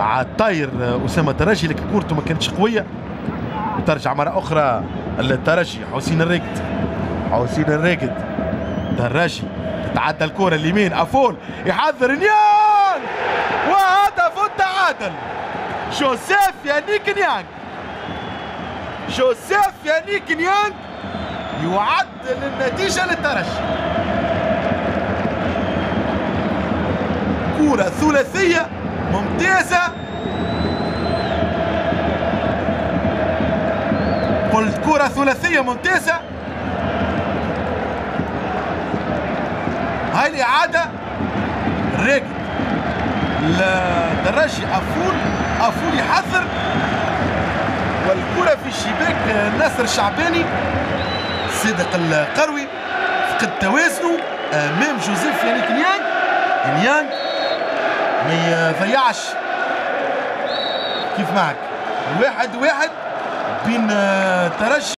عاد طاير اسامه الترجي لكن كورته ما كانتش قويه، وترجع مره اخرى الترجي. حسين الراقد الترجي تتعدى الكره اليمين، افول يحذر نيانج وهدف التعادل. جوزيف يانيك نيانج يعدل النتيجه للترجي. كره ثلاثيه ممتازه، قلت كره ثلاثيه ممتازه. هاي الاعاده الراقد الترجي، افول يحذر، والكره في شباك ناصر الشعباني. صادق القروي فقد توازنه امام جوزيف يانيك نيانج ما يضيعش. كيف معك 1-1 بين الترجي